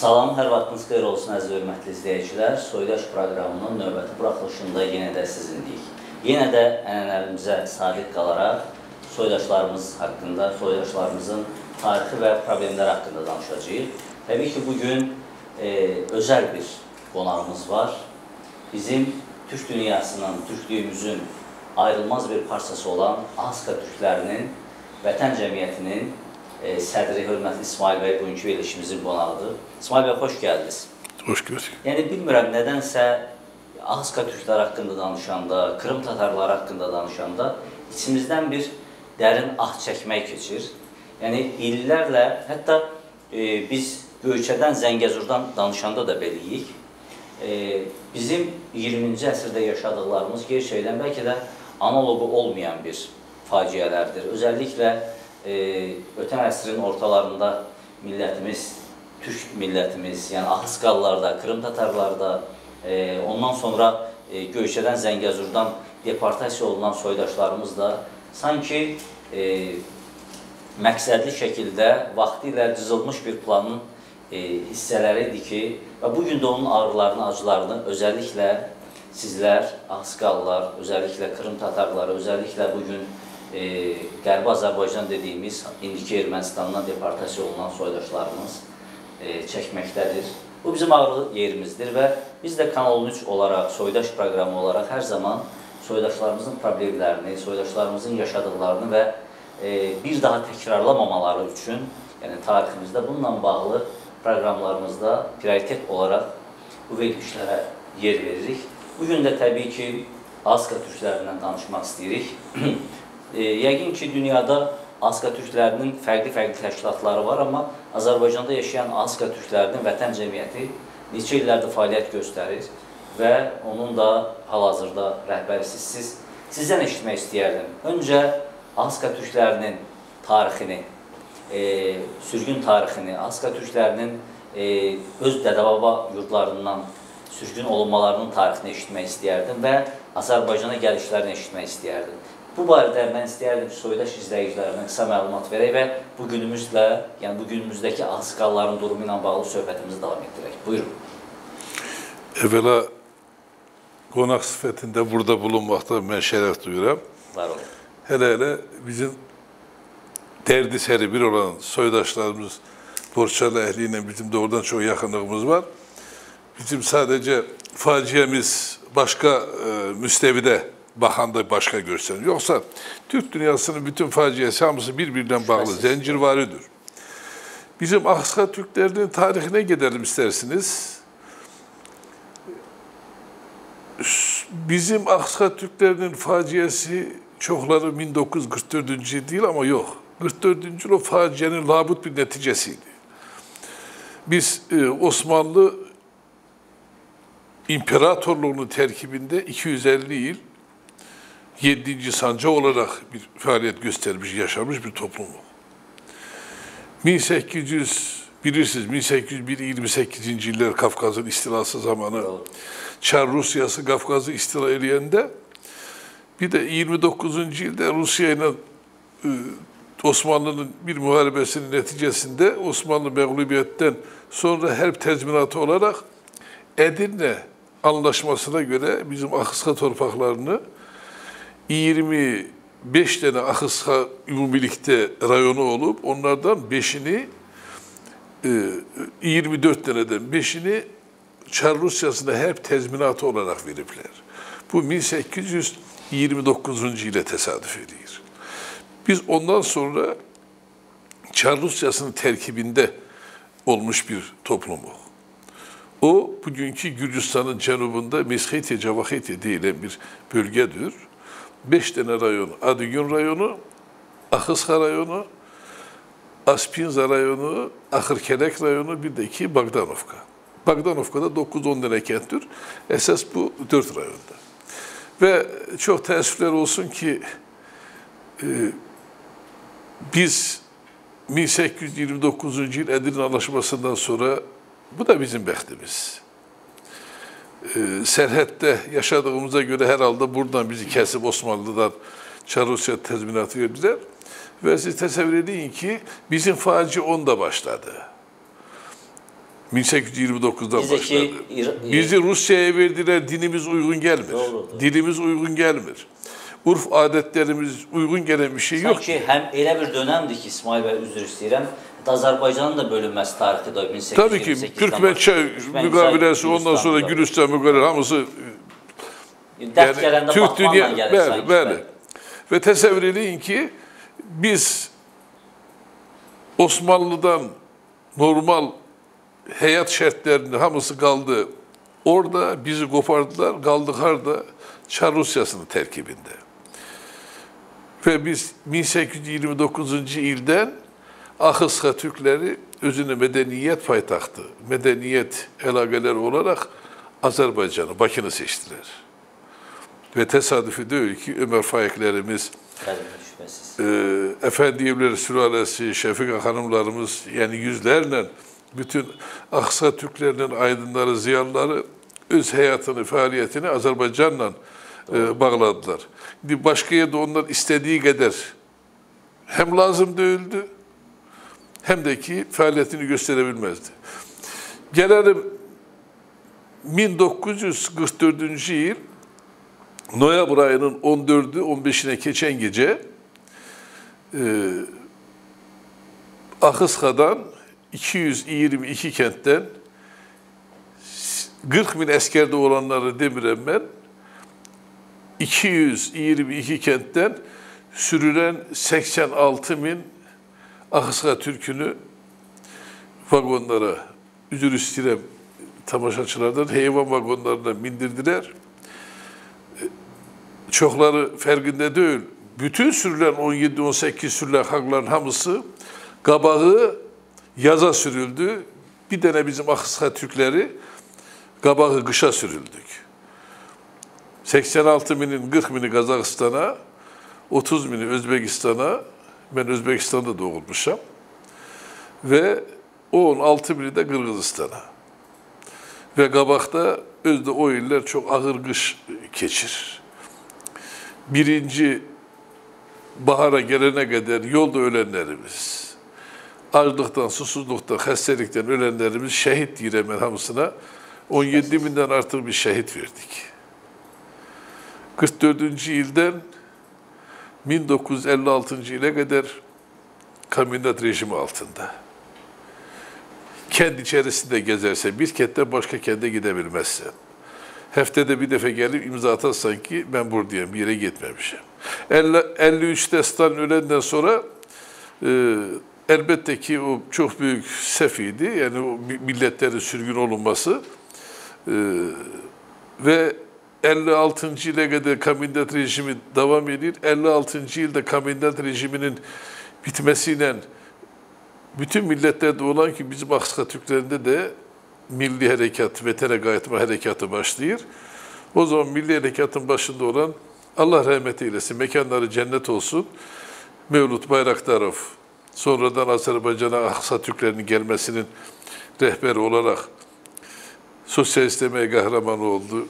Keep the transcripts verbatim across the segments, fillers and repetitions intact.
Salam, hər vaxtınız xeyir olsun əziz hörmətli izləyicilər. Soydaş proqramının növbəti buraxılışında yenə də sizinləyik. Yenə də ənənələrimizə sadiq qalaraq soydaşlarımız haqqında, soydaşlarımızın tarixi və problemləri haqqında danışacağıq. Təbii ki, bugün e, özəl bir qonağımız var. Bizim Türk dünyasının, Türklüyümüzün ayrılmaz bir parçası olan Ahıska Türklərinin Vətən Cəmiyyətinin e, sədri hörmətli İsmail bəy bugünkü verilişimizin qonağıdır. İsmail bəy, xoş gəldiniz. Xoş gördük. Yəni, bilmirəm, nədənsə Ahıska Türklər haqqında danışanda, Krım Tatarları haqqında danışanda içimizdən bir dərin ah çəkmək keçir. Yəni, illərlə, hətta e, biz Göyçədən, Zəngəzurdan danışanda da beləyik. E, bizim iyirminci əsrdə yaşadıqlarımız gerçəkdən bəlkə də analogu olmayan bir faciələrdir. Özəlliklə e, ötən əsrin ortalarında millətimiz, Türk millətimiz, yəni Ahıskalılarda, Krım Tatarlarda, e, ondan sonra e, Göyçədən, Zəngəzurdan deportasiya olunan soydaşlarımız da sanki e, məqsədli şəkildə vaxtı ilə cızılmış bir planın e, hissələridir ki, və bugün də onun ağrılarını, acılarını özəlliklə sizlər, Ahıskalılar, özəlliklə Krım Tatarları, özəlliklə bugün e, Qərbi Azərbaycan dediyimiz, indiki Ermənistandan deportasiya olunan soydaşlarımız e, çəkməkdədir. Bu bizim ağrı yerimizdir və biz də Kanal on üç olaraq, soydaş proqramı olaraq hər zaman soydaşlarımızın problemlərini, soydaşlarımızın yaşadıqlarını və e, bir daha təkrarlamamaları üçün, yəni tariximizdə bununla bağlı proqramlarımızda prioritet olaraq bu verilişlərə yer veririk. Bugün də təbii ki, Ahıska Türklərindən danışmaq istəyirik. e, yəqin ki, dünyada Ahıska Türklərinin fərqli-fərqli təşkilatları var, amma Azərbaycanda yaşayan Ahıska Türklərinin Vətən Cəmiyyəti neçə illərdir fəaliyyət göstərir və onun da hal-hazırda rəhbərisiz siz, sizdən eşitmək istəyərdim. Öncə Ahıska Türklərinin tarixini, e, sürgün tarixini, Ahıska Türklərinin e, öz dədə-baba yurdlarından sürgün olunmalarının tarixini eşitmək istəyərdim və Azərbaycana gəlişlərini eşitmək istəyərdim. Bu barədə mən istəyərdim ki, soydaş izləyicilərinə qısa məlumat verək və bugünümüzlə, yəni bugünümüzdəki Ahıskalıların durumu ilə bağlı söhbətimizi davam etdirək. Buyurun. Əvvəla qonaq sifətində burada bulunmaqda mən şərəf duyuram. Var olun. Hələ-hələ bizim dərdi səri bir olan soydaşlarımız Borçalı əhli ilə bizim də oradan çox yaxınlığımız var. Bizim sadəcə faciəmiz başqa e, müstəvidə baxanda başqa görsənir. Yoxsa Türk dünyasının bütün faciəsi hamısı bir-birindən bağlı, zəncirvarıdır. Bizim Ahıska Türklərinin tarixine gidelim istersiniz. Bizim Ahıska Türklərinin faciəsi çoxları min doqquz yüz qırx dördüncü il değil ama yok. qırx dördüncü il o faciənin labut bir nəticəsiydi. Biz e, Osmanlı İmparatorluğunun terkibinde iki yüz elli yıl yedinci sancak olarak bir faaliyet göstermiş, yaşamış bir toplum. bin sekiz yüz bilirsiniz bin sekiz yüz bir yirmi sekizinci yıllar Kafkas'ın istilası zamanı Çar Rusyası Kafkas'ı istila edilende bir de yirmi dokuzuncu yılda Rusya ile e, Osmanlı'nın bir muharebesinin neticesinde Osmanlı mağlubiyetten sonra harp tezminatı olarak Edirne Anlaşmasına göre bizim Ahıska torpaqlarını yirmi beş tane Ahıska ümumilikte rayonu olup onlardan beşini yirmi dört taneden beşini Çar Rusyası'na harp tezminatı olarak veripler. Bu bin sekiz yüz yirmi dokuzuncu ile tesadüf ediyor. Biz ondan sonra Çar Rusyası'nın terkibinde olmuş bir toplumuz. O, bugünkü Gürcistan'ın cenubunda Meskhetiye, Cavakhetiye denilen bir bölgedir. Beş tane rayon, Adıgün rayonu, Ahıska rayonu, Aspinza rayonu, Ahırkelek rayonu, bir de ki Bagdanovka. Bagdanovka'da dokuz on tane kenttir. Esas bu dört rayonda. Ve çok teessüfler olsun ki e, biz bin sekiz yüz yirmi dokuzuncu yıl Edirne Anlaşması'ndan sonra bu da bizim bəxtimiz. Ee, Serhette yaşadığımıza göre herhalde buradan bizi kesip Osmanlı'dan Çar Rusya tezminatı verdiler. Ve siz təsəvvür edin ki bizim faci onda başladı. bin sekiz yüz yirmi dokuzdan Bizdeki, başladı. Bizi Rusya'ya verdiler, dinimiz uygun gelmir. Doğrudur. Dilimiz uygun gelmir. Urf adetlerimiz uygun gelen bir şey yok. Sanki hem elə bir dönemdi ki, İsmail Bey, üzr istəyirəm, Azərbaycanın da bölünməsi tarixi de bin sekiz yüz yirmi sekiz. Tabii ki Türkmençay mükabilesi, ondan sonra Gürcistan mükabilesi, hamısı dert yani, Türk dünya, bəli, bəli. Ve təsəvvür edin ki, biz Osmanlı'dan normal hayat şartlarının hamısı kaldı. Orada bizi kopardılar, kaldık harda? Çar Rusyası'nın terkibinde. Ve biz bin sekiz yüz yirmi dokuzuncu ilden Ahıska Türkleri özünü medeniyet payitahtı, medeniyet elageleri olarak Azerbaycan'ı, Bakı'nı seçtiler. Ve tesadüfi değil ki Ömer Faiklerimiz, e, Efendi Evleri sülalesi, Şefika hanımlarımız, yani yüzlerle bütün Ahıska Türklerinin aydınları, ziyalıları öz hayatını, faaliyetini Azerbaycan'la e, bağladılar. Şimdi başka yerde onlar istediği kadar hem lazım değildi, hem de ki faaliyetini gösterebilmezdi. Gelelim bin dokuz yüz kırk dördüncü yıl Noyabr ayının on dördü on beşine geçen gece e, Ahıska'dan iki yüz yirmi iki kentten kırk bin askerde olanları demirem ben, iki yüz yirmi iki kentten sürülen seksen altı bin Ahıska Türk'ünü vagonlara, üzür istirem tamaşaçılardan heyvan vagonlarına bindirdiler. Çokları farkında değil. Bütün sürülen on yedi on sekiz sürülen hakların hamısı kabağı yaza sürüldü. Bir tane bizim Ahıska Türkleri kabağı kışa sürüldük. seksen altı binin kırk bini Kazakistan'a, otuz bini Özbekistan'a, ben Özbekistan'da doğulmuşum. Ve on altı bini de Kırgızistan'a. Ve kabakta özde o iller çok ağır kış geçir. Birinci bahara gelene kadar yolda ölenlerimiz, açlıktan, susuzluktan, hastalıktan ölenlerimiz şehit diyemen hamısına on yedi binden artık bir şehit verdik. kırk dördüncü yıldan bin dokuz yüz elli altıncı yıla kadar komünist rejimi altında. Kendi içerisinde gezerse bir kentten başka kente gidebilmezsen, haftada bir defa gelip imza atarsan ki ben buradayım, bir yere gitmemişim. elli üç destan ölenden sonra e, elbette ki o çok büyük sefiydi. Yani o milletlerin sürgün olunması e, ve elli altıncı yıla kadar komünist rejimi devam ediyor. elli altıncı yılda komünist rejiminin bitmesiyle bütün milletlerde olan ki bizim Ahıska Türklerinde de milli harekat, vatana gayetme harekatı başlıyor. O zaman milli harekatın başında olan Allah rahmet eylesin, mekanları cennet olsun, Mevlüt Bayraktarov, sonradan Azerbaycan'a Ahıska Türklerinin gelmesinin rehberi olarak sosyalist demeye kahraman oldu.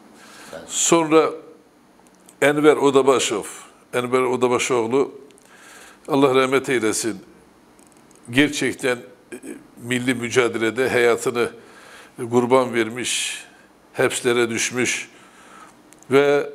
Sonra Enver Odabaşov, Enver Odabaşoğlu, Allah rahmet eylesin, gerçekten milli mücadelede hayatını kurban vermiş, hapslere düşmüş ve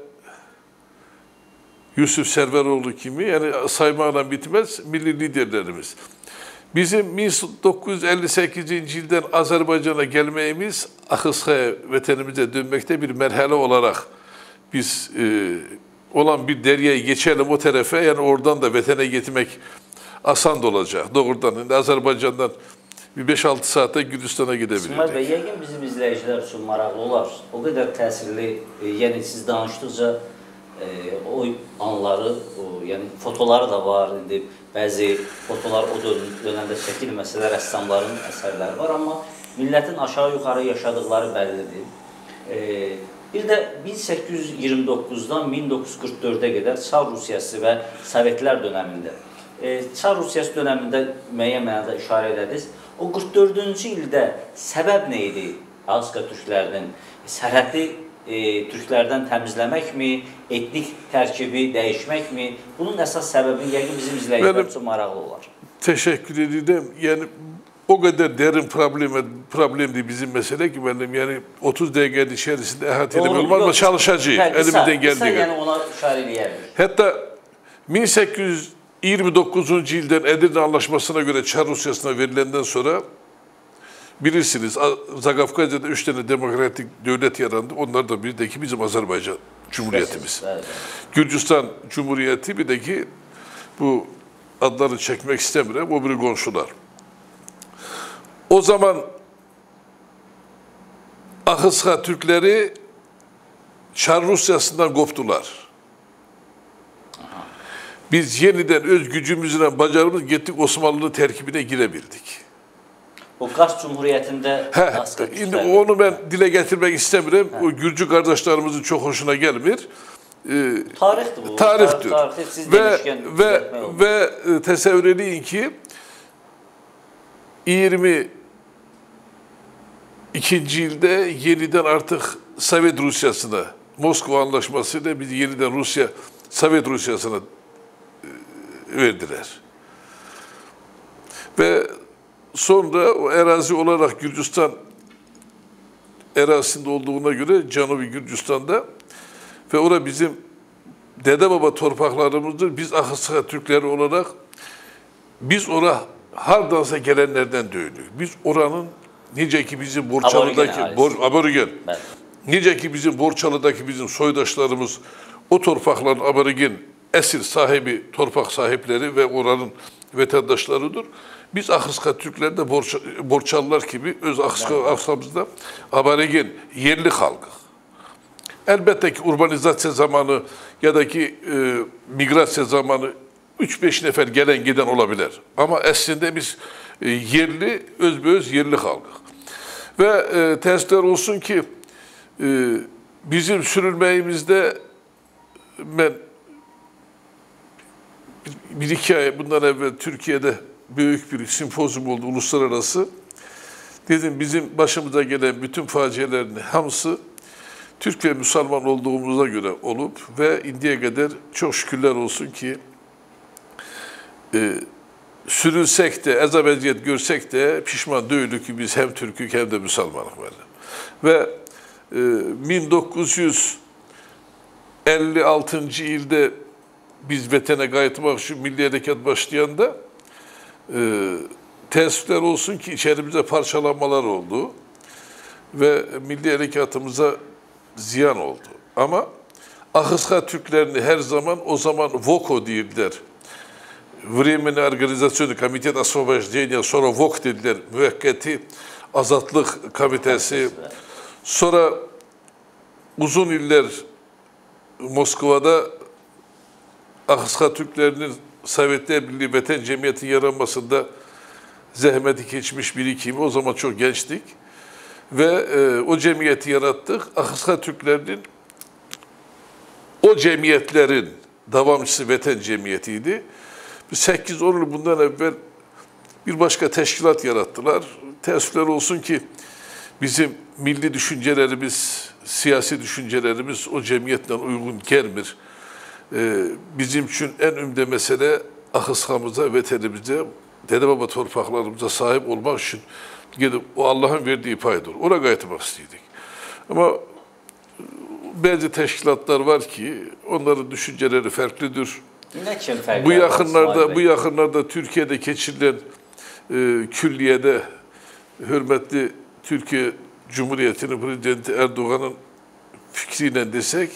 Yusuf Serveroğlu kimi, yani saymakla bitmez milli liderlerimiz. Bizim bin dokuz yüz elli sekizinci yıldan Azerbaycan'a gelmeyimiz, Ahıska'ya, vatanımıza dönmekte bir merhale olarak biz e, olan bir deryayı geçelim o tarafa, yani oradan da vatana gitmek asan da olacak. Doğrudan yani Azerbaycan'dan bir beş altı saatte Gürcistan'a gidebilirdik. İsmail Bey, yəqin bizim izləyicilər üçün maraqlı olar. O qədər təsirli, e, yəni siz danışdıqca e, o anları, o, yəni fotoları da var, indi bəzi fotolar o dönemdə çəkilməsələr, rəssamların əsərləri var, amma millətin aşağı-yuxarı yaşadıkları bəllidir. E, bir də bin səkkiz yüz iyirmi doqquzdan min doqquz yüz qırx dördə qədər Çar Rusiyası və Sovetlər dönəmində, e, Çar Rusiyası dönəmində müəyyən mənada işarə edədiniz. O qırx dördüncü ildə səbəb nə idi Ahıska Türklərinin? Sərhəddi e, Türklərdən təmizləməkmi, etnik tərkibi dəyişməkmi? Bunun əsas səbəbi yəqin bizim izləyicilər üçün maraqlı olar. Teşekkür ederim. Yani o kadar derin problem, problemdi bizim mesele ki benim yani otuz dakikanın içerisinde ehatiyle olmaz ama çalışacağız. Elimizden geldiği yani ona şair eləyərdik. Hatta bin sekiz yüz yirmi dokuzuncu ilden Edirne Anlaşması'na göre Çar Rusyası'na verilenden sonra bilirsiniz Zagafkazya'da üç tane demokratik devlet yarandı. Onlar da bir de ki bizim Azerbaycan Cumhuriyetimiz. Evet. Gürcistan Cumhuriyeti bir de ki bu adları çekmek istemiyorum. O bir komşular. O zaman Ahıska Türkleri Çar Rusyası'ndan koptular. Biz yeniden öz gücümüzle bacarımız gittik Osmanlı'nın terkibine girebildik. O Kars Cumhuriyeti'nde He, şimdi onu ben dile getirmek istemiyorum. He. O Gürcü kardeşlerimizin çok hoşuna gelmiyor. Ee, tarihtir bu. Tarihtir. Tarih, siz ve ve ve e, tesevvür edin ki yirmi ikinci yılda yeniden artık Sovyet Rusyası'na, Moskova Anlaşması'yla biz yeniden Rusya, Sovyet Rusyası'na verdiler. Ve sonra o erazi olarak Gürcistan erazisinde olduğuna göre Canubi Gürcistan'da ve orada bizim dede baba torpaklarımızdır. Biz Ahıska Türkleri olarak biz oraya hardansa gelenlerden dönüyoruz. Biz oranın nice ki bizim Borçalı'daki Bor, aborigen, evet. Nice ki bizim Borçalı'daki bizim soydaşlarımız o torpakların aborigen esir sahibi, torpak sahipleri ve oranın vatandaşlarıdır. Biz Ahıska Türkler de Borç, Borçalılar gibi öz Ahıskamızda aborigen yerli halkı. Elbette ki urbanizasyon zamanı ya da ki e, migrasyon zamanı üç beş nefer gelen giden olabilir. Ama aslında biz e, yerli, özbeöz yerli halkı. Ve e, tersler olsun ki e, bizim sürülmeyimizde ben bir, bir iki ay bundan evvel Türkiye'de büyük bir simpozyum oldu uluslararası. Dedim bizim başımıza gelen bütün facielerin hamısı Türk ve Müslüman olduğumuza göre olup ve indiye kadar çok şükürler olsun ki e, sürülsek de, ezabeziyet görsek de pişman değiliz ki biz hem Türk'ük hem de Müslümanlık var. Ve e, bin dokuz yüz elli altıncı yılda biz vatana kayıtmak için Milli Harekat başlayanda e, teessüfler olsun ki içerimize parçalanmalar oldu ve Milli Harekatımıza ziyan oldu. Ama Ahıska Türklerini her zaman o zaman VOKO dediler. Временная Organizasyonu Komitet Освобождения, sonra VOK dediler. Müvekketi Azatlık Komitesi. Sonra uzun yıllar Moskova'da Ahıska Türklerinin Sovyetler Birliği Vatan Cemiyeti yaranmasında zahmeti geçmiş bir ikimi. O zaman çok gençtik. Ve e, o cemiyeti yarattık. Ahıska Türklerinin o cemiyetlerin davamcısı Vatan Cemiyeti'ydi. sekiz on yıl bundan evvel bir başka teşkilat yarattılar. Teessüfler olsun ki bizim milli düşüncelerimiz, siyasi düşüncelerimiz o cemiyetle uygun gelmir. Ee, bizim için en önemli mesele Ahıskamıza, vatanımıza, dede baba torpaklarımıza sahip olmak için gidip o Allah'ın verdiği paydır. Oraya kayıtmak istedik. Ama bazı teşkilatlar var ki onların düşünceleri farklıdır. Bu yakınlarda bu yakınlarda Türkiye'de geçirilen e, külliyede hürmetli Türkiye Cumhuriyeti'nin Prezidenti Erdoğan'ın fikriyle desek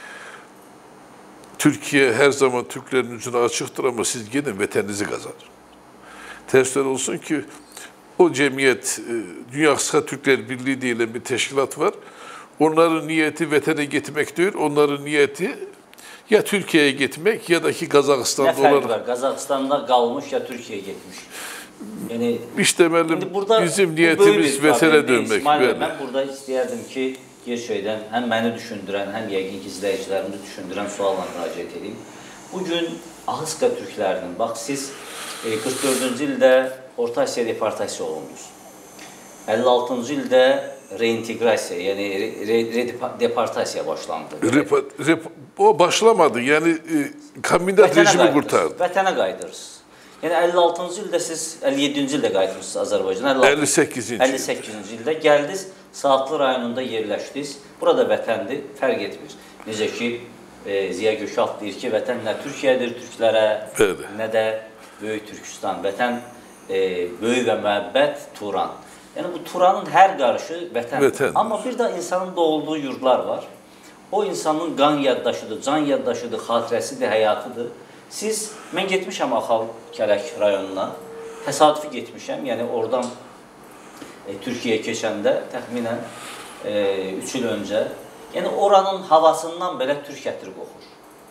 Türkiye her zaman Türklerin yüzüne açıktır ama siz gidin vatanınızı kazanın. Tersler olsun ki o cemiyet Dünya Ahıska Türkler Birliği diye bir teşkilat var. Onların niyeti vatana gitmek değil, onların niyeti ya Türkiye'ye gitmek ya da ki Kazakistan'da olan... Ne farkı var? Kazakistan'da kalmış ya Türkiye'ye gitmiş. Yani işte benim, burada, bizim niyetimiz vatana dönmek. İsmail, ben burada istəyərdim ki, gerçekten hem beni düşündüren hem yəqin ki izleyicilerimizi düşündüren sualla müraciət edeyim. Bugün Ahıska Türklərinin, bak siz qırx dördüncü ildə Orta Asiya deportasiya olundunuz. əlli altıncı ildə reintegrasiya, yani redeportasiya başlandı. Rep, rep, o başlamadı, yani e, kombinat rejimi kurtardı. Vətənə qaydırız. Yəni əlli altıncı ildə siz, əlli yeddinci ildə qayıtmışsınız Azərbaycana. əlli səkkizinci əlli səkkizinci ildə gəldiniz, Saatlı rayonunda yerləşdiniz. Burada vətəndir, fərq etmir. Necə ki, e, Ziya Gökalp deyir ki, vətən nə Türkiyədir türklərə, Bəli. nə də Böyük Türkistan. Vətən e, böyük və müəbbət Turan. Yəni bu Turanın hər qarışı vətəndir. Vətən. Amma bir də insanın doğulduğu yurdlar var. O insanın qan yaddaşıdır, can yaddaşıdır, xatirəsidir, həyatıdır. Siz, mən getmişəm Axal Kələk rayonuna, təsadüfi getmişəm, yəni oradan e, Türkiyəyə keçəndə təxminən e, üç il öncə, yəni oranın havasından belə türk ətri qoxur.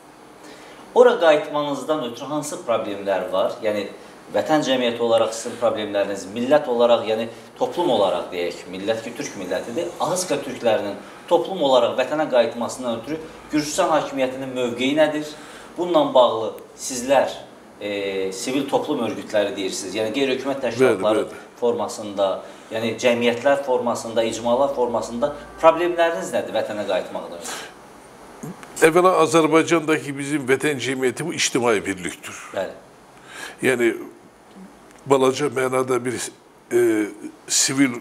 Ora qayıtmanızdan ötürü hansı problemlər var? Yəni vətən cəmiyyəti olaraq sizin problemləriniz, millət olaraq, yəni toplum olaraq deyək, millət ki, türk millətidir, Ahıska türklərinin toplum olaraq vətənə qayıtmasından ötürü Gürcüstan hakimiyyətinin mövqeyi nədir? Bununla bağlı sizlər e, sivil toplum örgütləri deyirsiniz, yəni qeyri-hökumət təşkilatları formasında, yəni cəmiyyətlər formasında, icmalar formasında problemləriniz nədir vətənə qayıtmaqda? Evvela Azərbaycandakı bizim vətən cəmiyyəti bu ictimai birlikdir. Bəli. Yəni balaca mənada bir e, sivil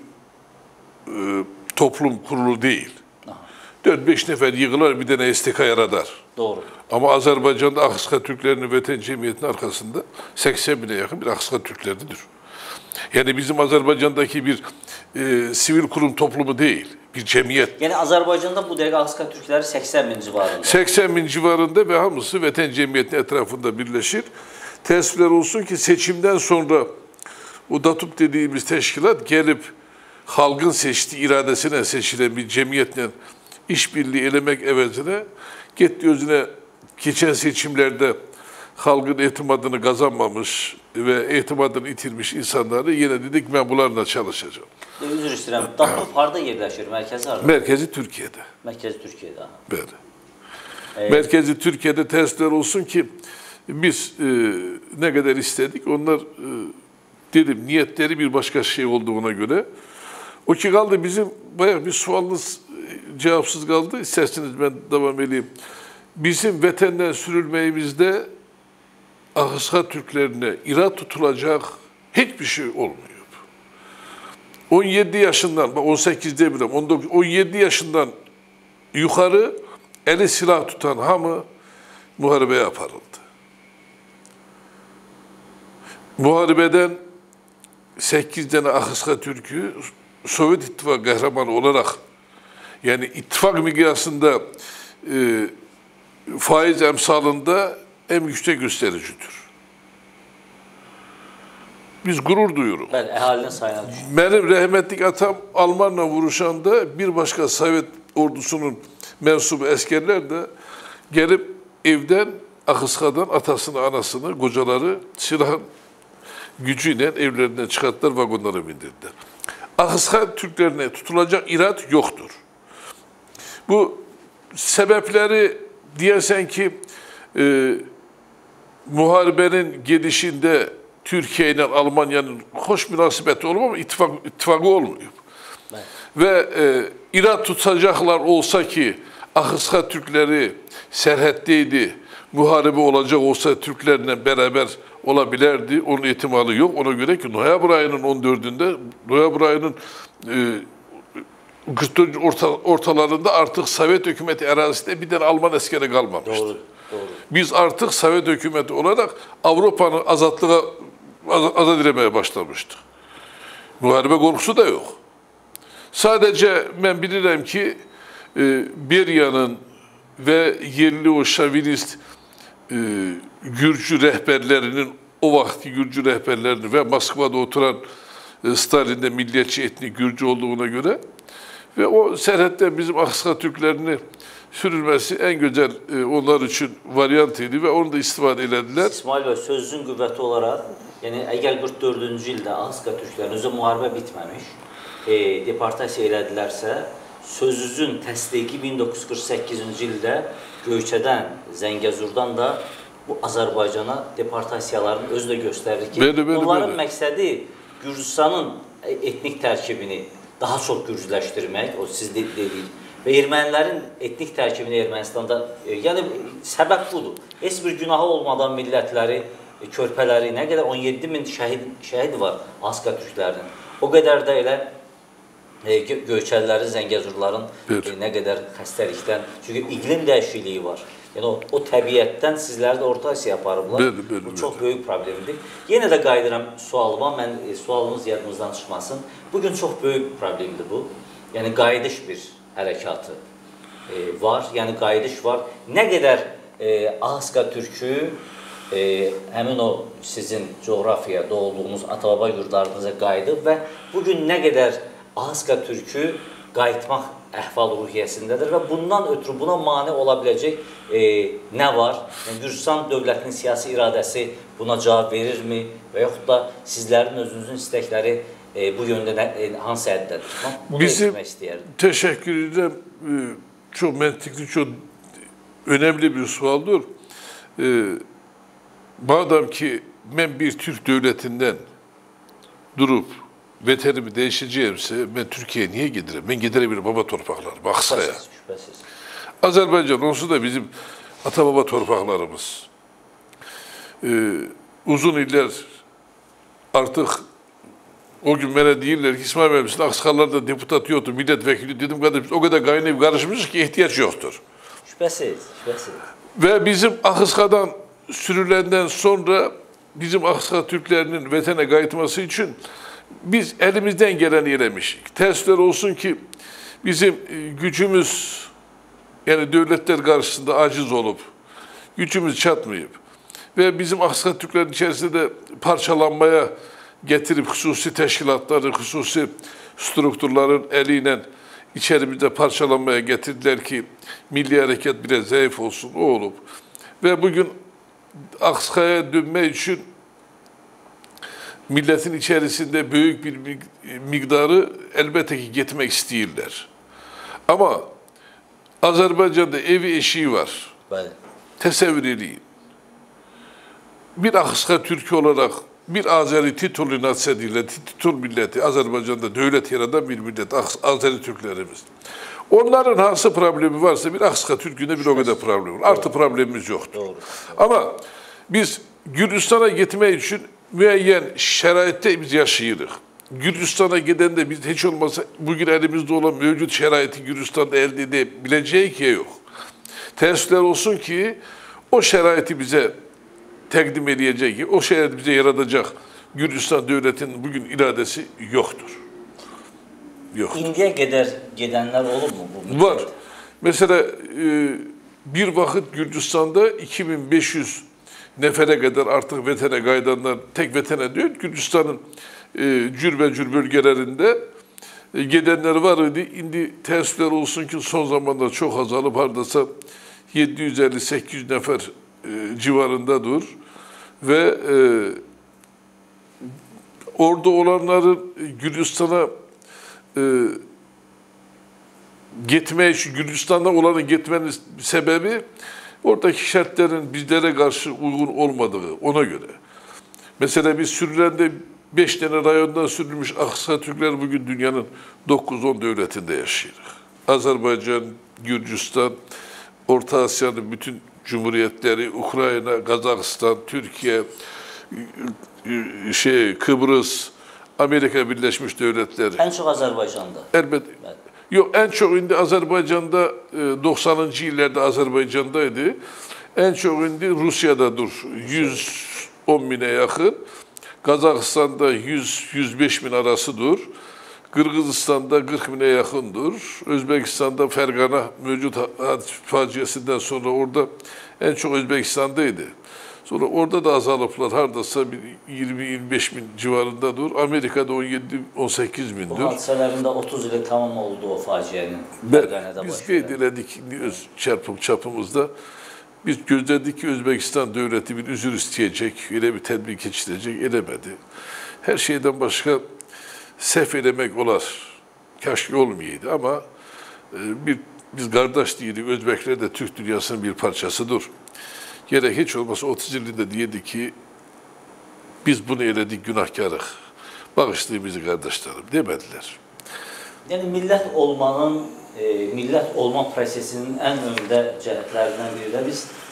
e, toplum kurulu deyil. dörd beş nəfər yığılar, bir dənə S T K yaradar. Doğru. Amma Azərbaycanda Ahıska Türklərinin vətən cəmiyyətinin arkasında səksən binə yaxın bir Ahıska Türklərdir. Yəni bizim Azərbaycandakı bir e, sivil kurum toplumu deyil, bir cəmiyyət. Yəni Azərbaycanda bu dəqiqə Ahıska Türkləri səksən min civarında. səksən min civarında və hamısı vətən cəmiyyətinin ətrafında birləşir. Təəssüflər olsun ki, seçimdən sonra o DATUP dediyimiz təşkilat gəlib xalqın seçdiyi iradəsinə seçilən bir cəmiyyətlə işbirliği eləmək əvəzinə getdi özünə keçən seçimlərdə xalqın etimadını qazanmamış və etimadını itirmiş insanları yenə dedik, mən bunlarla çalışacağım. Üzr istəyirəm, DATUP harada yerləşir, mərkəzi harada? Mərkəzi Türkiyədə. Mərkəzi Türkiyədə. Bəli. E, Mərkəzi Türkiyədə təəssüflər olsun ki, biz e, nə qədər istədik, onlar e, dedim, niyyətləri bir başqa şey olduğuna göre. O ki qaldı bizim bayağı bir sualınız cevapsız qaldı. İsterseniz ben devam edeyim. Bizim vətəndən sürülməyimizdə Ahıska Türklerine ira tutulacak hiçbir şey olmuyor. on yedi yaşından, on sekiz demiyorum, on dokuz, on yedi yaşından yukarı eli silah tutan hamı muharebeye aparıldı. Muharebeden sekiz tane Ahıska Türk'ü Sovyet İttifakı kahramanı olarak, yani ittifak miqyasında e, faiz emsalında en yüksek göstericidir. Biz gurur duyuyoruz. Ben əhalinin sayına düşün. Benim rahmetlik atam Almanla vuruşanda bir başka Sovyet ordusunun mensubu askerler de gelip evden, Ahıska'dan atasını, anasını, kocaları silahın gücüyle evlerinden çıkarttılar, vagonlara bindirdiler. Ahıska Türklerine tutulacak irat yoktur. Bu sebepleri diyesen ki e, muharebenin gelişinde Türkiye ile Almanya'nın hoş münasebeti olur ama ittifak, ittifakı olmuyor. Evet. Ve e, irat tutacaklar olsa ki Ahıska Türkleri serhetteydi, muharebe olacak olsa Türklerle beraber olabilirdi. Onun ihtimali yok. Ona göre ki noyabr ayının on dördünde noyabr ayının e, kırk dört orta, ortalarında artık Sovyet hükümeti arazisinde bir tane Alman askeri kalmamıştı. Doğru, doğru. Biz artık Sovyet hükümeti olarak Avrupa'nın azatlığa azat edilmeye başlamıştık. Muharebe korkusu da yok. Sadece ben bilirim ki e, Berya'nın ve yerli o şavinist e, Gürcü rehberlerinin, o vakti Gürcü rehberlerinin ve Moskova'da oturan e, Stalin'de milliyetçi etnik Gürcü olduğuna göre ve o serhette bizim Ahıska Türklerini sürülmesi en güzel e, onlar için varyantıydı ve onu da istifade elediler. İsmail Bey, sözün qüvvəti olaraq, yəni əgər qırx dördüncü ildə Ahıska Türklərin özü müharibə bitməmiş, e, deportasiya elədilərsə, sözünüzün təsdiqi min doqquz yüz qırx səkkizinci ildə Göyçədən, Zəngəzurdan da bu Azərbaycana deportasiyaların özü də göstərir ki, bəli, bəli, onların bəli. məqsədi Gürcüstanın etnik tərkibini daha çox gürcüləşdirmək, o siz dedik, və ermənilərin etnik tərkibini Ermənistanda, e, yəni səbəb budur. Heç bir günahı olmadan millətləri körpələri, nə qədər on yeddi min şəhid, şəhid var Ahıska türklərinin. O qədər də elə e, Göyçəlilərin, Zəngəzurların e, nə qədər xəstəlikdən, çünki iqlim dəyişikliyi var. Yəni o, o təbiətdən sizləri də Orta Asiya aparıblar. Bəli, bəli, Bu çox böyük problemdir. Yenə də qayıdıram sualıma, mən e, sualımız yadımızdan çıxmasın. Bugün çox böyük problemdir bu. Yəni qayıdış bir hərəkatı e, var, yəni qayıdış var. Nə qədər e, Ahıska türkü e, həmin o sizin coğrafiyada olduğunuz ata-baba yurdlarınıza qayıdıb və bugün nə qədər Ahıska türkü qayıtmaq əhval-ruhiyyəsindədir və bundan ötürü buna mane ola biləcək e, nə var? Yəni, Gürcistan dövlətinin siyasi iradəsi buna cavab verirmi və yaxud da sizlərin özünüzün istəkləri e, bu yöndə nə, e, hansı həddədir? Bunu Bizim, etmək istəyərdim. Teşekkür ederim. Çok mantıklı, çok önemli bir sualdır. Ee, madem ki ben bir Türk devletinden durup veterimi değişeceğimse ben Türkiye'ye niye giderim? Ben giderim baba torpaklar, Ahıska'ya. Şübhəsiz, şübhəsiz. Azerbaycan olsa da bizim ata baba torpaklarımız. Ee, uzun iller artık o gün bana değiller ki İsmail Bey, sizin Ahıskalarda deputat yoktu, milletvekili dedim kardeşim o kadar kaynayıp karışmışız ki ihtiyaç yoktur. Şübhəsiz, şübhəsiz. Ve bizim Ahıska'dan sürülenden sonra bizim Ahıska Türklerinin vatana kayıtması için biz elimizden geleni eylemişik. Tersler olsun ki bizim gücümüz yani devletler karşısında aciz olup gücümüz çatmayıp ve bizim Ahıska Türklerin içerisinde de parçalanmaya getirip hususi teşkilatları, hususi strukturların eliyle içerimizde parçalanmaya getirdiler ki milli hareket biraz zayıf olsun, o olup. Ve bugün Ahıska'ya dönme için milletin içerisinde büyük bir miktarı elbette ki getirmek istiyorlar. Ama Azerbaycan'da evi eşiği var. Bəli. Təsəvvür edin. Bir Ahıska Türk olarak bir Azeri titulu nadsediyle, titul milleti, Azerbaycan'da devlet yaradan bir millet, Azeri Türklerimiz. Onların hansı problemi varsa bir Ahıska Türk'ünde bir o kadar problem var. Artı problemimiz yoktur. Doğru. Ama biz Gürcistan'a gitmek için müeyyen şeraitte biz yaşayırıq. Gürcistan'a giden de biz hiç olmazsa bugün elimizde olan mevcut şeraiti Gürcistan'da elde edebileceği ki yok. Teessüfler olsun ki o şeraiti bize təqdim edəcək ki, o şəhər bizə yaradacaq Gürcistan devletinin bugün iradesi yoktur. Yoktur. İndiyə qədər gedənlər olur mu bu müddət? Var. Mesela bir vakit Gürcistan'da iki bin beş yüz nefere kadar artık vatana kaydanlar, tek vatana değil, Gürcistan'ın cür ve cür bölgelerinde gidenler var idi. İndi teessüfler olsun ki son zamanlarda çok azalıp hardasa yedi yüz elli sekiz yüz nefer civarındadır ve e, orada olanların Gürcistan'a e, gitme, Gürcistan'da olanın gitmenin sebebi oradaki şartların bizlere karşı uygun olmadığı ona göre. Mesela biz sürülende beş tane rayondan sürülmüş Ahıska Türkler bugün dünyanın dokuz on devletinde yaşıyor. Azerbaycan, Gürcistan, Orta Asya'nın bütün cumhuriyetleri, Ukrayna, Kazakistan, Türkiye, şey Kıbrıs, Amerika Birleşmiş Devletleri. En çok Azerbaycan'da. Elbette. Yok, en çok indi Azerbaycan'da doksanıncı yıllarda Azerbaycan'daydı. En çok indi Rusya'dadır. yüz on bine yakın. Kazakistan'da yüz yüz beş bin arasıdır. Kırgızistan'da kırk bine yakındır. Özbekistan'da Fergana mevcut faciasından sonra orada en çok Özbekistan'daydı. Sonra orada da azalıplar hardasa yirmi yirmi beş bin civarındadır. Amerika'da on yedi on sekiz bindir. Bu hadiselerinde otuz ile tamam oldu o facianın. Biz qeyd elədik öz çarpım çapımızda. Biz gözlədik ki Özbekistan devleti bir üzür isteyecek, öyle bir tedbir geçirecek, elemedi. Her şeyden başka sef elemek olar. Keşke olmayaydı ama bir, biz kardeş değiliz. Özbekler de Türk dünyasının bir parçasıdır. Gerek hiç olmasa otuz yılında diyedi ki biz bunu eledik, günahkarıq. Bağışlayın bizi kardeşlerim demediler. Yani millet olmanın, e, millet olma prosesinin en önde cəhətlərindən biri də biz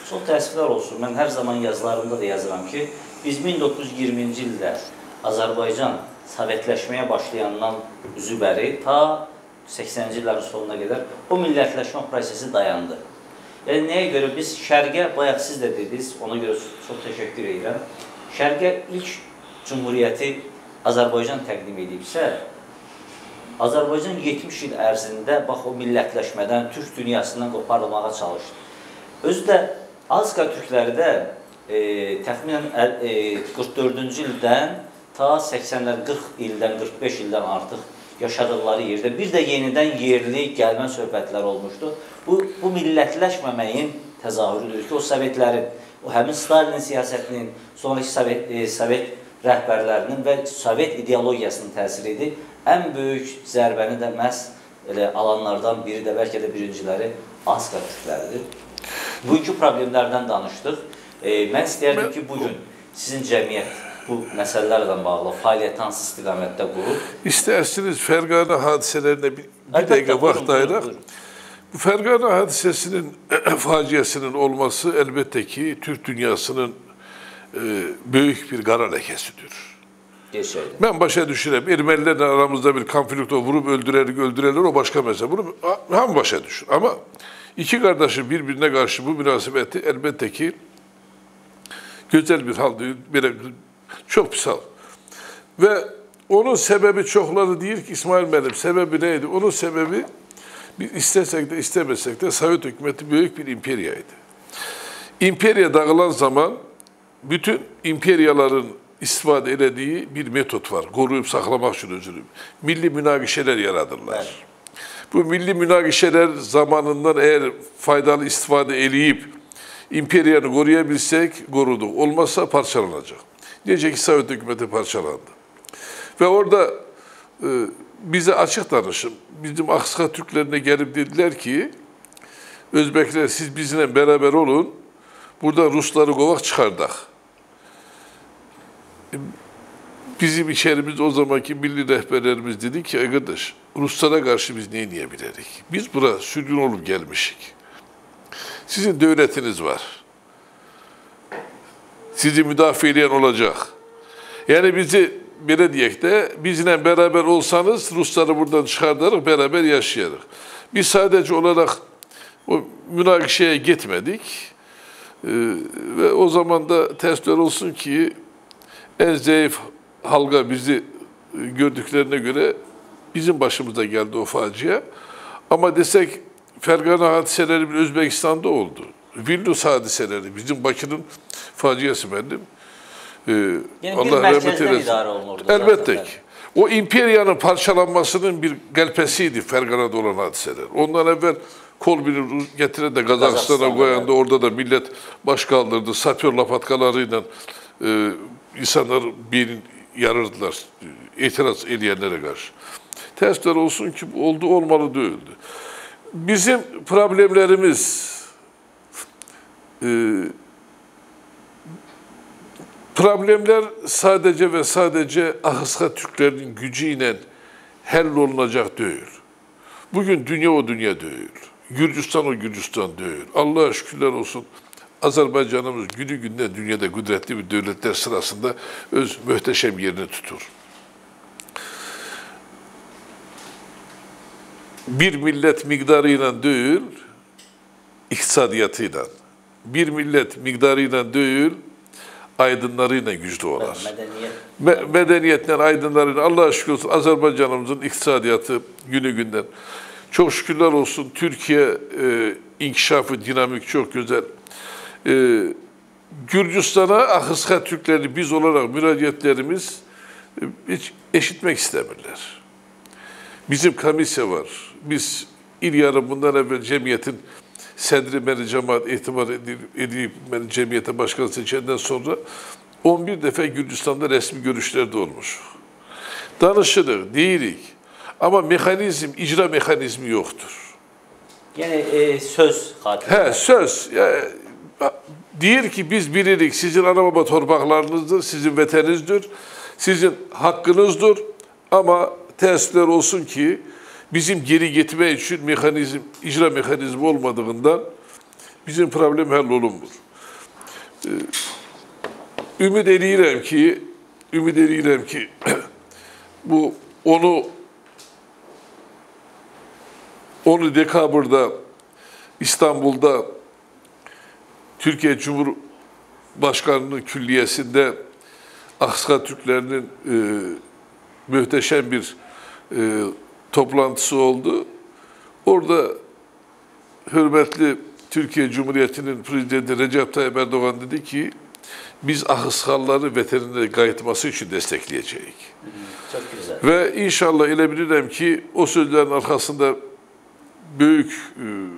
Çox təəssüflər olsun. Mən hər zaman yazılarımda da yazıram ki, biz min doqquz yüz iyirminci ildə Azərbaycan sovetləşməyə başlayandan üzü bəri ta səksəninci illərin sonuna qədər o millətləşmə prosesi dayandı. Yəni, nəyə görə biz Şərqə, bayaq siz də dediniz, ona görə çox təşəkkür edirəm, Şərqə ilk Cumhuriyyəti Azərbaycan təqdim edibsə, Azərbaycan yetmiş il ərzində bax o millətləşmədən, türk dünyasından qoparılmağa çalışdı. Özü də Azqa türkləri də e, təxminən e, qırx dördüncü ildən ta səksənlər qırx ildən, qırx beş ildən artıq yaşadıqları yerdə bir də yenidən yerli gəlmə söhbətləri olmuşdu. Bu, bu millətləşməməyin təzahürüdür ki, o Sovetlərin, o həmin Stalinin siyasətinin, sonraki Sovet, e, Sovet rəhbərlərinin və Sovet ideologiyasının təsiridir. Ən böyük zərbəni də məhz elə, alanlardan biri də, bəlkə də birinciləri Azqa türkləridir. Bugünkü problemlərdən danışdıq. E, mən istəyərdim ki, bugün sizin cəmiyyət bu məsələlərlə bağlı fəaliyyət hansı istiqamətdə qurur? İstərsiniz Fərqanə hadisələrinə bir, bir dəqiqə vaxt ayıraq. Bu Fərqanə hadisəsinin faciəsinin olması əlbəttə ki, Türk dünyasının e, böyük bir qara ləkəsidir. Gerçəkdir. Mən başa düşürəm, ermənilərlə aramızda bir konflikt vurub öldürərik, öldürərlər, o başqa məsələ. Bunu hamı başa düşür. Amma iki qardaşın bir-birinə qarşı bu münasibəti əlbəttə ki, gözəl bir haldır, belə çox pis hal. Və onun səbəbi çoxları deyir ki, İsmail müəllim, səbəbi nə idi? Onun səbəbi, biz istəsək də, istəməsək də, Sovet hökuməti böyük bir imperiya idi. İmperiya dağılan zaman, bütün imperiyaların istifadə elədiyi bir metod var, qoruyub saxlamaq üçün özünü. Milli münaqişələr yaradırlar. Bu milli münaqişələr zamanından əgər faydalı istifadə eləyib, imperiyanı qoruya bilsək, qoruduq. Olmazsa parçalanacaq. Necə ki, Sovet hökuməti parçalandı. Və orada e, bizə açıq danışım, bizim Axısqa türklərinə gəlib dedilər ki, Özbəklər, siz bizimlə bərabər olun, burada Rusları qovaq çıxardaq. Bizim içerimizde o zamanki milli rəhbərlərimiz dedi ki, ay qardaş, Ruslara qarşı biz neyə niyə bilərik? Biz bura sürgün olub gəlmişik. Sizin dövlətiniz var. Sizi müdafiə edən olacaq. Yəni bizi, belə deyək də, bizlə bərabər olsanız, Rusları buradan çıxardarıq, bərabər yaşayarıq. Biz sadəcə olaraq o münaqişəyə getmədik. Ee, və o zaman da təəssüflər olsun ki, en zayıf halka bizi gördüklerine göre bizim başımıza geldi o facia. Ama desek Fergana hadiseleri bir Özbekistan'da oldu. Vilnius hadiseleri, bizim Bakı'nın faciası benim. Ee, yani Allah rahmet eylesin. Elbette ki. O imperiyanın parçalanmasının bir gelpesiydi Fergana'da olan hadiseler. Ondan evvel Kolbin'i getiren de Kazakistan'a koyan da orada da millet baş kaldırdı. Sapyor lapatkalarıyla e, insanlar birini yarırdılar, itiraz edenlere karşı. Testler olsun ki oldu olmalı değildi. Bizim problemlerimiz e, problemler sadece ve sadece Ahıska Türklerinin gücüyle hallolunacak değil. Bugün dünya o dünya değil. Gürcistan o Gürcistan değil. Allah'a şükürler olsun. Azerbaycanımız günü günden dünyada kudretli bir devletler sırasında öz mühteşem yerini tutur. Bir millet miktarıyla değil, iktisadiyatıyla. Bir millet miktarıyla değil, aydınlarıyla güçlü olar. Medeniyet. Me medeniyetle, aydınlarıyla. Allah'a şükür olsun Azerbaycanımızın iktisadiyatı günü günden. Çok şükürler olsun Türkiye e, inkişafı dinamik çok güzel. Ee, Gürcistan'a Ahıska Türkleri biz olarak müracaatlerimiz e, hiç eşitmek istemirler. Bizim komisya var. Biz il yarım bundan evvel cemiyetin sedri beni cemaat itibar edilip beni cemiyete başkan seçenden sonra on bir defa Gürcistan'da resmi görüşlerde olmuş. Danışırız, değilik. Ama mekanizm, icra mekanizmi yoktur. Yani e, söz katili. He, söz. Yani, diyor ki biz bilirik, sizin ana baba torpaqlarınızdır, sizin vətəninizdir, sizin hakkınızdır ama təəssüflər olsun ki bizim geri gitmək üçün mekanizm, icra mekanizmi olmadığından bizim problem həll olunmur. Ümid edirəm ki, ümid edirəm ki, bu onu onu dekabrda İstanbul'da Türkiye Cumhurbaşkanı'nın külliyesinde Ahıska Türklerinin e, muhteşem bir e, toplantısı oldu. Orada hürmetli Türkiye Cumhuriyeti'nin prezidenti Recep Tayyip Erdoğan dedi ki, biz Ahıskalıları veterine kayıtması için destekleyeceğiz. Çok güzel. Ve inşallah elə bilirəm ki, o sözlerin arkasında büyük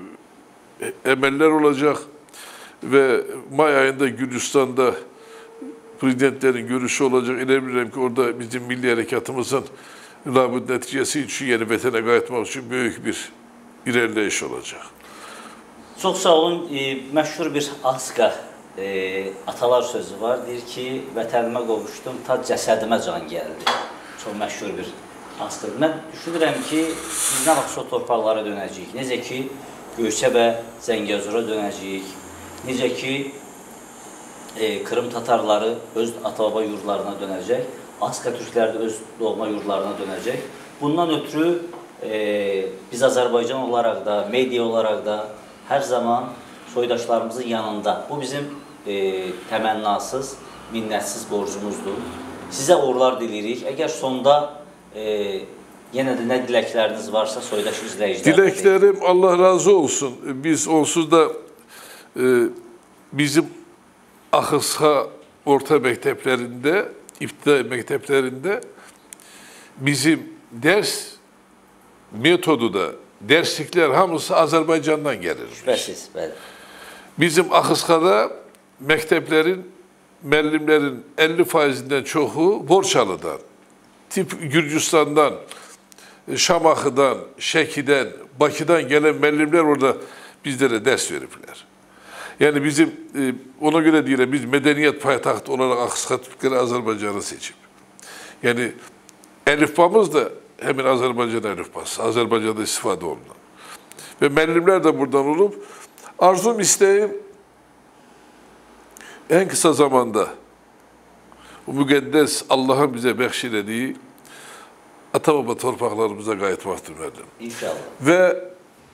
e, emeller olacak ve May ayında Gürcistan'da prezidentlerin görüşü olacak. Elə bilirəm ki, orada bizim milli harekatımızın rabıt neticesi için yeni vatana qayıtmaq için büyük bir ilerleyiş olacak. Çok sağ olun. E, meşhur bir Ahıska e, atalar sözü var. Deyir ki, vətənimə qovuşdum, ta cəsədimə can gəldi. Çok meşhur bir Ahıska. Mən düşünürəm ki, biz nə vaxt o torpaqlara dönəcəyik. Necə ki, Göyçə Zəngəzura dönəcəyik. Necə ki, e, Kırım Tatarları öz ata-baba yurdlarına dönəcək. Ahıska Türkləri də öz doğma yurdlarına dönəcək. Bundan ötürü e, biz Azərbaycan olaraq da, media olaraq da hər zaman soydaşlarımızın yanında. Bu bizim e, təmənnasız, minnətsiz borcumuzdur. Sizə uğurlar diliyirik. Əgər sonda e, yenə də nə diləkləriniz varsa soydaş izləyicilərə. Diləklərim Allah razı olsun. Biz onsuz da e, bizim Ahıska orta məktəblərində, İbtidai məktəblərində bizim dərs metodu da, derslikler hamısı Azərbaycandan gəlir. Şübhəsiz, bəli. Bizim Ahıskada məktəblərin, müəllimlərin əlli faizindən çoxu Borçalıdan, tip Gürcistan'dan, Şamaxıdan, Şəkidən, Bakıdan gələn müəllimlər orada bizlərə dərs veriblər. Yani bizim, e, ona göre deyirəm, biz medeniyet payitahtı olarak Ahıska Türkleri Azerbaycan'ı seçip. Yani elifbamız da hemen Azerbaycan elifbası, Azerbaycan'da istifade olunan. Ve müəllimlər de buradan olup, arzum isteğim en kısa zamanda bu müqəddəs Allah'ın bize bəxşilediği ata-baba torpaqlarımıza qayıtmaqdır müəllim. İnşallah. Ve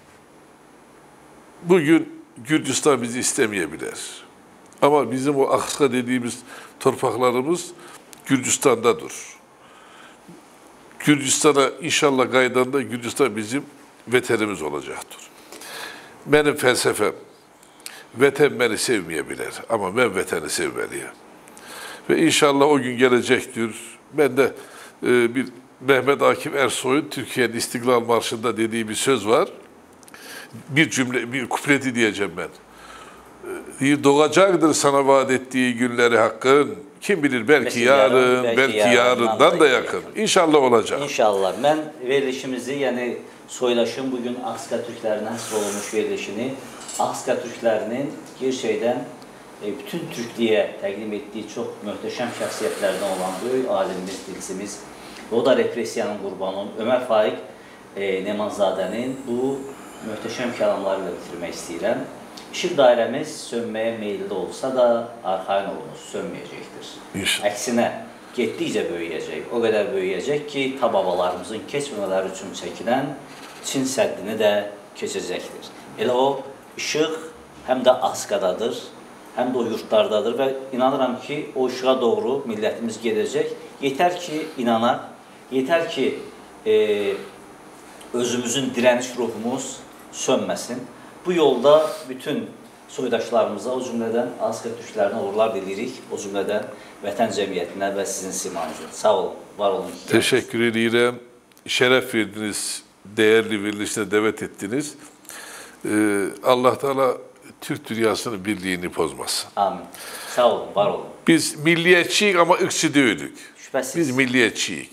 bugün Gürcistan bizi istemeyebilir. Ama bizim o Ahıska dediğimiz torpaqlarımız Gürcistan'dadır. Gürcistan'a inşallah qaydanda Gürcistan bizim vətənimiz olacaktır. Benim felsefem, vətən beni sevmeyebilir ama ben vətəni sevmeliyim. Ve inşallah o gün gelecektir. Ben de e, bir Mehmet Akif Ersoy'un Türkiye'nin İstiklal Marşı'nda dediği bir söz var. Bir cümle, bir kupleti diyeceğim ben. E, doğacaktır sana vaat ettiği günleri hakkın. Kim bilir belki, belki yarın, yarın, belki, belki yarından, yarından da yakın. yakın. İnşallah olacak. İnşallah. Ben verilişimizi, yani soydaşın bugün Ahıska Türklerine hasıl olmuş verilişini, Ahıska Türklerinin gerçekten e, bütün Türklüğe təqdim ettiği çok möhtəşəm şəxsiyyətlərdən olan böyük alimimiz, dilsimiz, o da represiyanın qurbanı Ömer Faik e, Nemanzadənin bu möhtəşəm kəlamlarıyla bitirmək istəyirəm. İşıq dairəmiz sönməyə meyilli olsa da arxain olunuz, sönməyəcəkdir. İnşallah. Əksinə, getdikcə böyüyəcək, o qədər böyüyəcək ki, ta-babalarımızın keçmələri üçün çəkilən Çin səddini də keçəcəkdir. Elə o işıq həm də Ahıskadadır, həm də o yurtlardadır və inanıram ki, o işığa doğru millətimiz gedəcək. Yetər ki, inanaq, yetər ki, e, özümüzün direniş ruhumuz sönməsin. Bu yolda bütün soydaşlarımıza, o cümlədən Ahıska Türklərinə uğurlar diliyirik, o cümlədən Vətən Cəmiyyətinə və sizin simanıza. Sağ olun, var olun. Teşekkür ederim. Şeref verdiniz, değerli verilişine davet ettiniz. Ee, Allah Teala Türk dünyasının birliğini bozmasın. Amin. Sağ olun, var olun. Biz milliyetçiyik ama ırkçı değilik. Şüphesiz. Biz milliyetçiyik.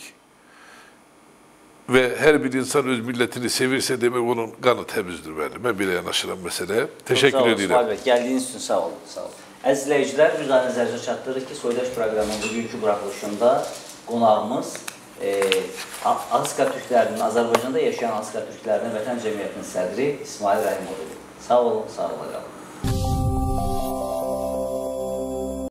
Ve her bir insan öz milletini sevirse demek onun kanı temizdir benim. Ben bile yanaşıram meseleye. Teşekkür ederim. Sağ olun, Geldiğiniz için sağ olun. Sağ olun. Əziz izləyicilər, bir daha nəzərinizə çatdırırıq ki, Soydaş proqramının bugünkü buraxılışında qonağımız e, Ahıska Türklərinin, Azərbaycanda yaşayan Ahıska Türklərinin Vətən Cəmiyyətinin sədri İsmail Rəhimoğlu. Sağ olun, sağ olun.